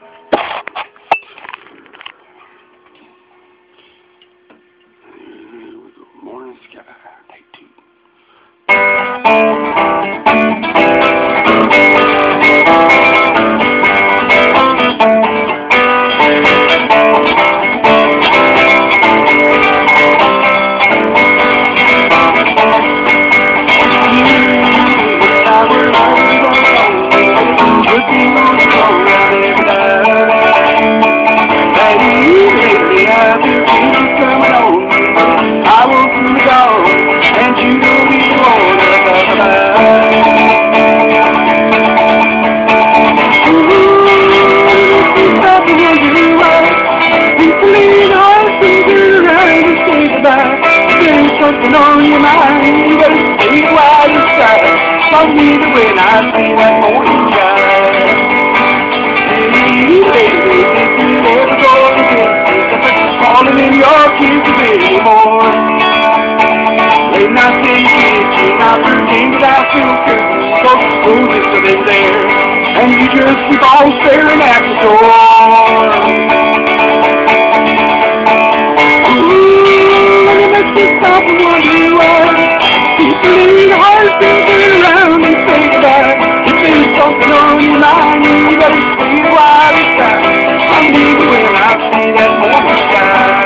Morning sky, take two. Something on your mind, you better stay while you start. I'll be the when I see that morning sky. Hey, baby, if you ever go to bed, falling in your kiss anymore. Late night in the kitchen, I pretend that I feel good, so foolish to be there, and you just keep on staring at the door. Stop and wonder why people in the heart thinking around and think about it. If there's something on your mind, you better see it while it's time. I'm leaving when I see that morning sky.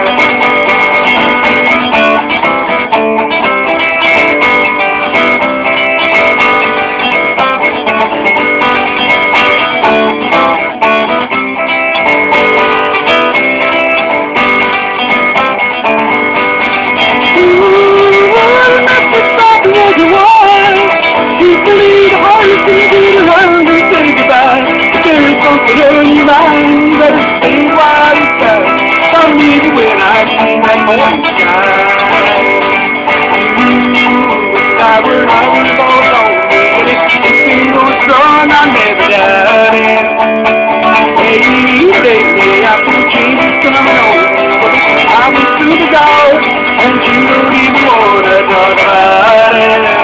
You better stay while it's time. I'll meet you when I see that morning sky. I was all alone. If you were strong, I never died. Hey, baby, I feel changes coming on. I was through the door, and you don't even want to talk about it.